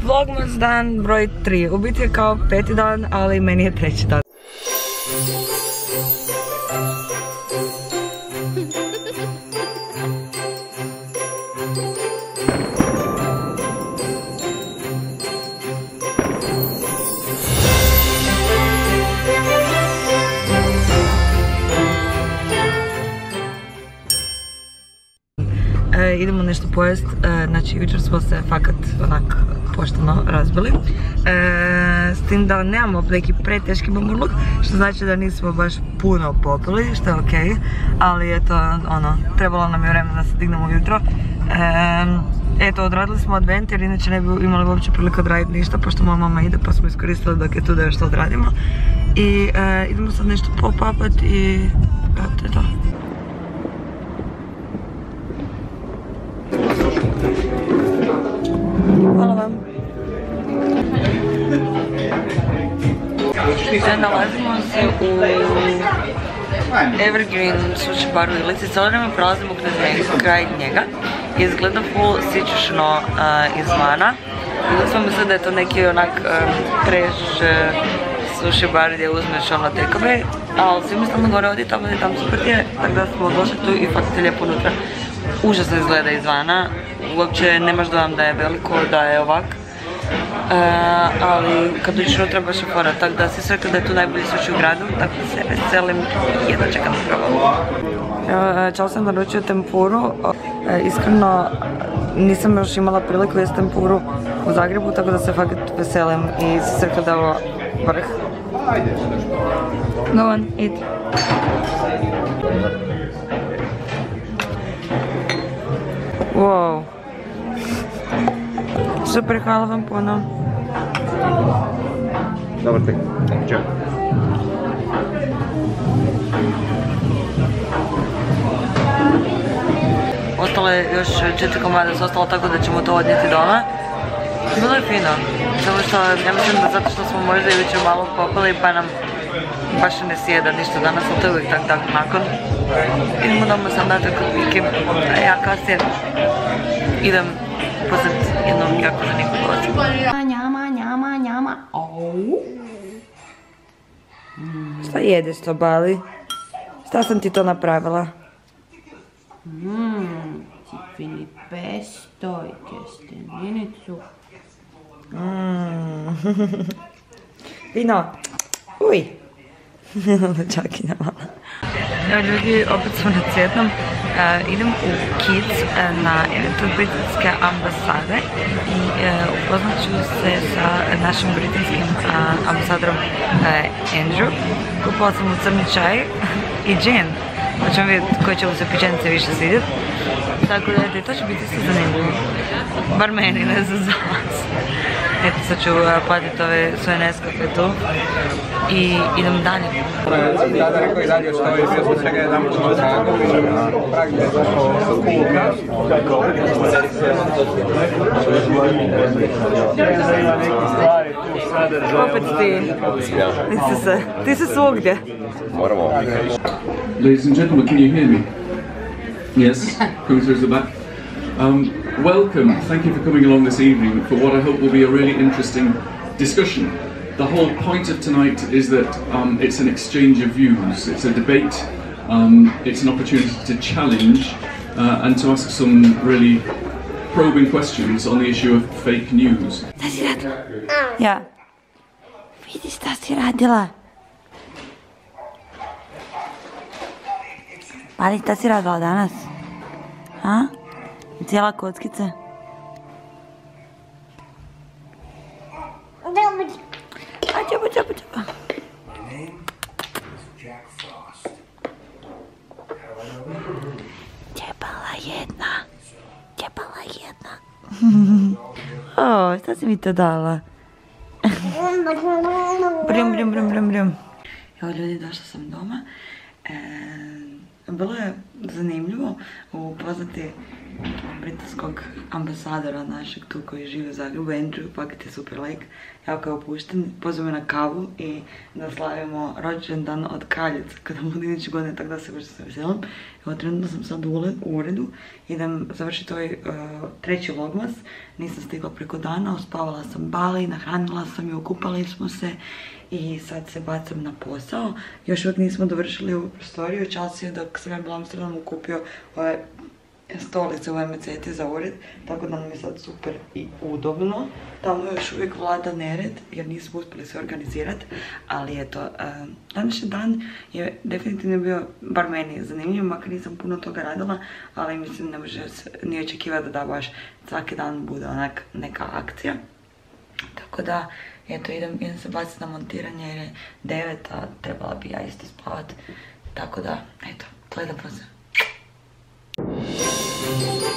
Vlogmas dan broj 3. U biti je kao 5. dan, ali meni je 3. dan. Idemo nešto pojest, znači jučer smo se fakat onak pošteno razbili. S tim da nemamo neki preteški mamurluk, što znači da nismo baš puno popili, što je okej, ali eto, ono, trebalo nam je vremena da se dignemo ujutro. Eto, odradili smo advent jer inače ne bi imali uopće priliku odraditi ništa, pošto moja mama ide pa smo iskoristili dok je tu da još to odradimo. I idemo sad nešto pop-upat i to je to. Hvala vam. Nalazimo se u Evergreen sushi baru Ilici. Cijelo vrijeme prolazimo kraj njega. Izgleda full sićušno izvana. Ili smo mislili da je to neki onak trash sushi bar gdje uzmeš ono takeaway, ali svi mislimo gore odi tamo i tamo super je, tako da smo došli tu i fakt je lijepo unutra. Užasno izgleda izvana, uopće nemaš dojam da je veliko, da je ovak. Ali kad uđeš unutra baš je fora, tako da svi su rekli da je tu najbolji sushi u gradu, tako da se veselim i jedno čekam da probam. Čao sam naručio tempuru, iskreno nisam još imala priliku jesti tempuru u Zagrebu, tako da se fakat veselim i svi su rekli da je ovo vrh. Go on, eat. Wow. Super, hvala vam puno. Dobar tek. Ćao. Ostalo je još 4 komada su ostalo, tako da ćemo to odnijeti doma. Bilo je fino, samo što ja mislim da zato što smo možda jučer malo popili pa nam baš ne sjeda ništa danas, ali to je uvijek tak nakon. Idemo doma sam natak kod Viki, a ja kasnije idem poznat jednom jako zanimljivu gostu. Njama. Šta jedeš to, Bali? Šta sam ti to napravila? Cipini pesto i tjesteninicu. Vino. Uj. Čakinja mala. Evo ljudi, opet smo na Cvjetnom. Idem u Kids na event britanske ambasade i upoznat ću se sa našim britanskim ambasadorom Andrew. Kupala sam mu crni čaj i džin. Pa ćemo vidjeti koje će mu se pečenice više svidjeti. Tako da to će biti sve zanimljivo. Bar meni, ne znam za vas. Eto, sad ću platiti ove svoje Nescafe tu i idem dalje. Da rekao i dalje što je bio zbog čega je damo ćemo trago. Prag je Opet ti si svugdje. Moramo. Ladies and gentlemen, can you hear me? Yes, coming through the back. Welcome, thank you for coming along this evening for what I hope will be a really interesting discussion. The whole point of tonight is that it's an exchange of views, it's a debate, it's an opportunity to challenge and to ask some really probing questions on the issue of fake news. Šta si radila? Ja. Vidi šta si radila. Bali, šta si radila danas? A? Cijela kockice? Čapa. Čepala jedna. O, šta si mi to dala? Brim. Evo ljudi, došla sam doma. Bilo je zanimljivo upoznati britanskog ambasadora našeg tu koji živi u Zagrebu, Andrew, fakat je super lik, jako je opušten, pozvao me na kavu i da slavimo rođendan od kraljice kada bude iduće godine, tako da se baš se veselim. Evo, trenutno sam sad u uredu, idem završiti ovaj treći vlogmas, nisam stigla preko dana, uspavala sam Bali, nahranila sam ju, okupali smo se i sad se bacam na posao. Još uvijek nismo dovršili ovu prostoriju, čas je dok sam ja bila u Amsterdamu kupio ove stolice u MCT za ured, tako da nam je sad super i udobno. Tamo još uvijek vlada nered jer nismo uspjeli se organizirati, ali eto, današnji dan je definitivno bio, bar meni, zanimljiv, makar nisam puno toga radila, ali mislim ne može se ni očekivati da baš svaki dan bude onak neka akcija. Tako da, eto, idem se baciti na montiranje jer je 9, a trebala bi ja isto spavat. Tako da, eto, gledamo se.